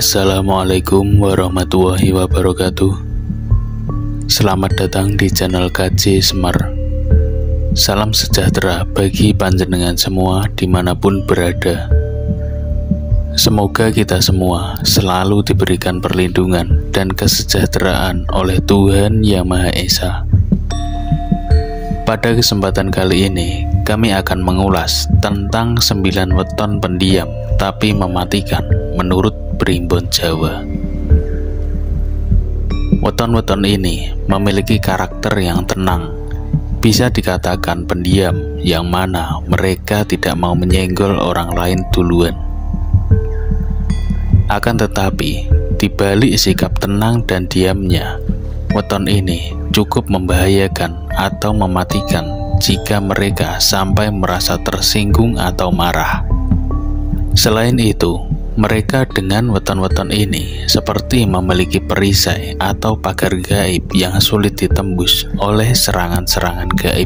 Assalamualaikum warahmatullahi wabarakatuh. Selamat datang di channel KJ Semar. Salam sejahtera bagi panjenengan semua dimanapun berada. Semoga kita semua selalu diberikan perlindungan dan kesejahteraan oleh Tuhan Yang Maha Esa. Pada kesempatan kali ini, kami akan mengulas tentang 9 weton pendiam tapi mematikan menurut Primbon Jawa. Weton-weton ini memiliki karakter yang tenang, bisa dikatakan pendiam, yang mana mereka tidak mau menyenggol orang lain duluan. Akan tetapi, di balik sikap tenang dan diamnya, weton ini cukup membahayakan atau mematikan jika mereka sampai merasa tersinggung atau marah. Selain itu, mereka dengan weton-weton ini seperti memiliki perisai atau pagar gaib yang sulit ditembus oleh serangan-serangan gaib.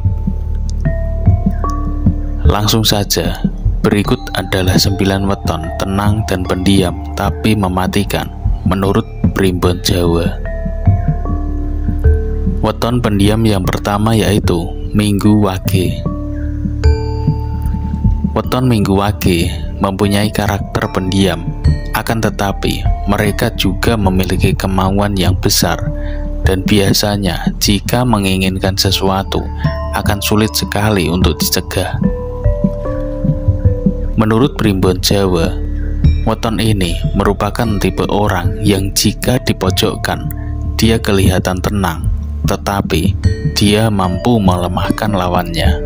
Langsung saja, berikut adalah 9 weton tenang dan pendiam tapi mematikan menurut Primbon Jawa. Weton pendiam yang pertama yaitu Minggu Wage. Weton Minggu Wage mempunyai karakter pendiam, akan tetapi mereka juga memiliki kemauan yang besar dan biasanya jika menginginkan sesuatu akan sulit sekali untuk dicegah. Menurut Primbon Jawa, weton ini merupakan tipe orang yang jika dipojokkan dia kelihatan tenang, tetapi dia mampu melemahkan lawannya.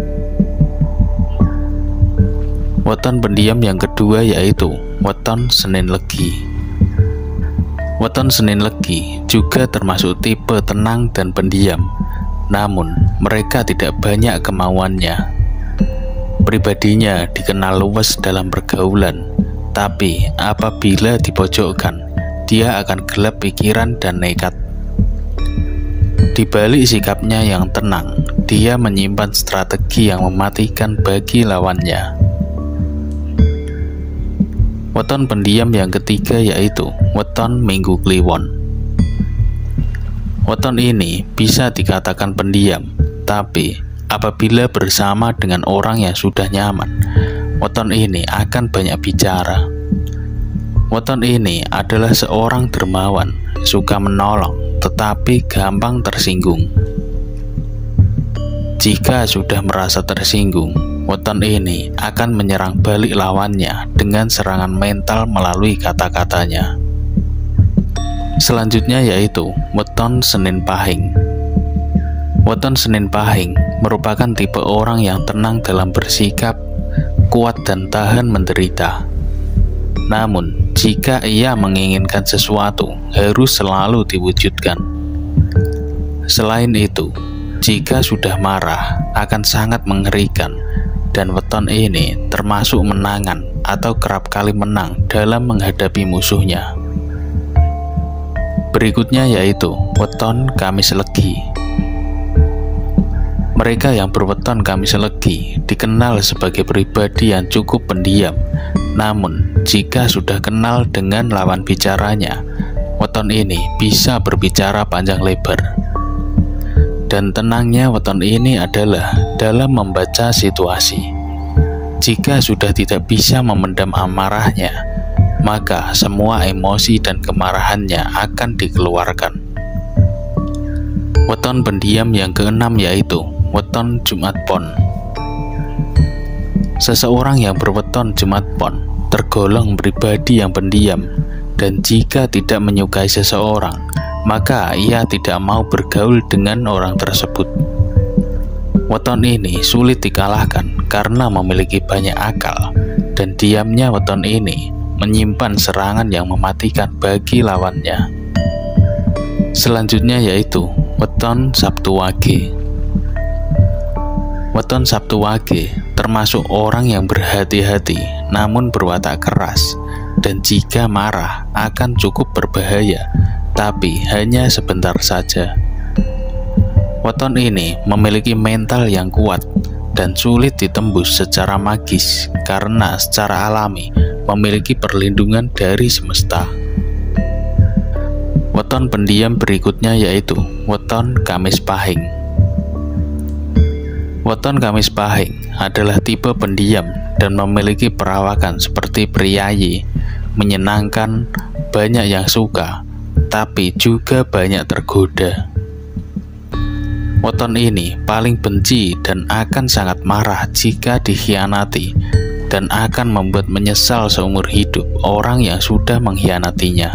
Weton pendiam yang kedua yaitu weton Senin Legi. Weton Senin Legi juga termasuk tipe tenang dan pendiam, namun mereka tidak banyak kemauannya. Pribadinya dikenal luwes dalam pergaulan, tapi apabila dipojokkan, dia akan gelap pikiran dan nekat. Di balik sikapnya yang tenang, dia menyimpan strategi yang mematikan bagi lawannya. Weton pendiam yang ketiga yaitu weton Minggu Kliwon. Weton ini bisa dikatakan pendiam, tapi apabila bersama dengan orang yang sudah nyaman, weton ini akan banyak bicara. Weton ini adalah seorang dermawan, suka menolong, tetapi gampang tersinggung. Jika sudah merasa tersinggung, weton ini akan menyerang balik lawannya dengan serangan mental melalui kata-katanya. Selanjutnya yaitu weton Senin Pahing. Weton Senin Pahing merupakan tipe orang yang tenang dalam bersikap, kuat dan tahan menderita. Namun, jika ia menginginkan sesuatu, harus selalu diwujudkan. Selain itu, jika sudah marah, akan sangat mengerikan, dan weton ini termasuk menangan atau kerap kali menang dalam menghadapi musuhnya. Berikutnya yaitu weton Kamis Legi. Mereka yang berweton Kamis Legi dikenal sebagai pribadi yang cukup pendiam, namun jika sudah kenal dengan lawan bicaranya, weton ini bisa berbicara panjang lebar. Dan tenangnya weton ini adalah dalam membaca situasi. Jika sudah tidak bisa memendam amarahnya, maka semua emosi dan kemarahannya akan dikeluarkan. Weton pendiam yang keenam yaitu weton Jumat Pon. Seseorang yang berweton Jumat Pon tergolong pribadi yang pendiam, dan jika tidak menyukai seseorang, maka ia tidak mau bergaul dengan orang tersebut. Weton ini sulit dikalahkan karena memiliki banyak akal, dan diamnya weton ini menyimpan serangan yang mematikan bagi lawannya. Selanjutnya yaitu weton Sabtu Wage. Weton Sabtu Wage termasuk orang yang berhati-hati namun berwatak keras, dan jika marah akan cukup berbahaya, tapi hanya sebentar saja. Weton ini memiliki mental yang kuat dan sulit ditembus secara magis karena secara alami memiliki perlindungan dari semesta. Weton pendiam berikutnya yaitu weton Kamis Pahing. Weton Kamis Pahing adalah tipe pendiam dan memiliki perawakan seperti priayi, menyenangkan, banyak yang suka, tapi juga banyak tergoda. Weton ini paling benci dan akan sangat marah jika dikhianati dan akan membuat menyesal seumur hidup orang yang sudah mengkhianatinya.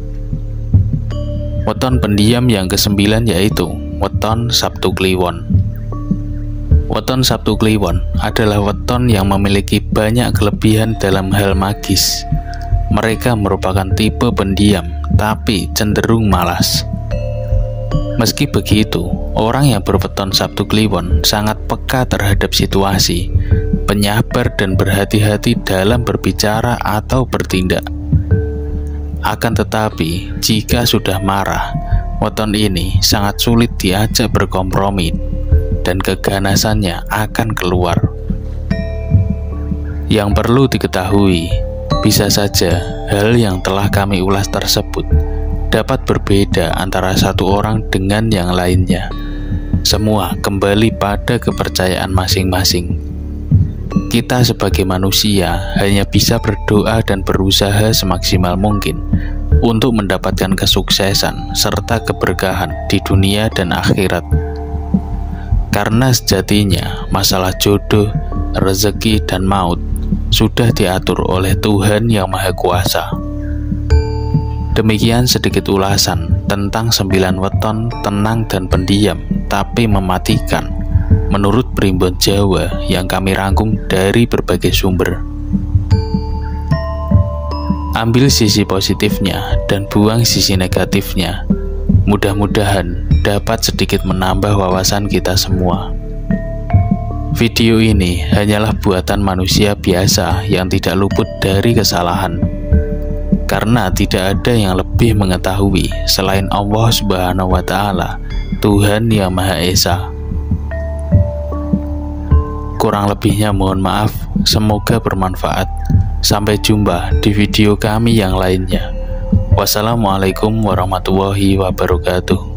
Weton pendiam yang ke-9 yaitu weton Sabtu Kliwon. Weton Sabtu Kliwon adalah weton yang memiliki banyak kelebihan dalam hal magis. Mereka merupakan tipe pendiam tapi cenderung malas. Meski begitu, orang yang berweton Sabtu Kliwon sangat peka terhadap situasi, penyabar dan berhati-hati dalam berbicara atau bertindak. Akan tetapi, jika sudah marah, weton ini sangat sulit diajak berkompromi dan keganasannya akan keluar. Yang perlu diketahui, bisa saja hal yang telah kami ulas tersebut dapat berbeda antara satu orang dengan yang lainnya. Semua kembali pada kepercayaan masing-masing. Kita sebagai manusia hanya bisa berdoa dan berusaha semaksimal mungkin untuk mendapatkan kesuksesan serta keberkahan di dunia dan akhirat. Karena sejatinya masalah jodoh, rezeki, dan maut sudah diatur oleh Tuhan Yang Maha Kuasa. Demikian sedikit ulasan tentang 9 weton tenang dan pendiam tapi mematikan menurut Primbon Jawa yang kami rangkum dari berbagai sumber. Ambil sisi positifnya dan buang sisi negatifnya. Mudah-mudahan dapat sedikit menambah wawasan kita semua. Video ini hanyalah buatan manusia biasa yang tidak luput dari kesalahan. Karena tidak ada yang lebih mengetahui selain Allah Subhanahu wa Ta'ala, Tuhan Yang Maha Esa. Kurang lebihnya mohon maaf, semoga bermanfaat. Sampai jumpa di video kami yang lainnya. Wassalamualaikum warahmatullahi wabarakatuh.